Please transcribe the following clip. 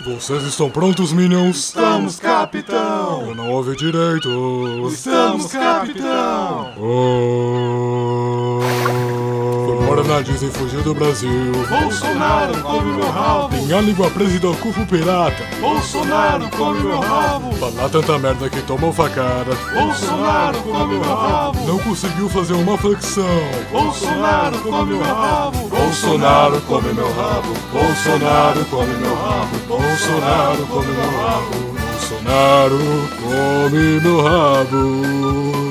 Vocês estão prontos, Minions? Estamos, capitão! Eu não ouvi direito. Estamos, capitão! Foi morar na Disney e fugiu do Brasil. Bolsonaro come meu rabo! Minha língua presa do cufo pirata. Bolsonaro come meu rabo! Falar tanta merda que tomou facada. Bolsonaro come meu rabo! Não conseguiu fazer uma flexão. Bolsonaro come meu rabo! Bolsonaro come meu rabo. Bolsonaro come meu rabo. Bolsonaro come meu rabo. Bolsonaro come meu rabo.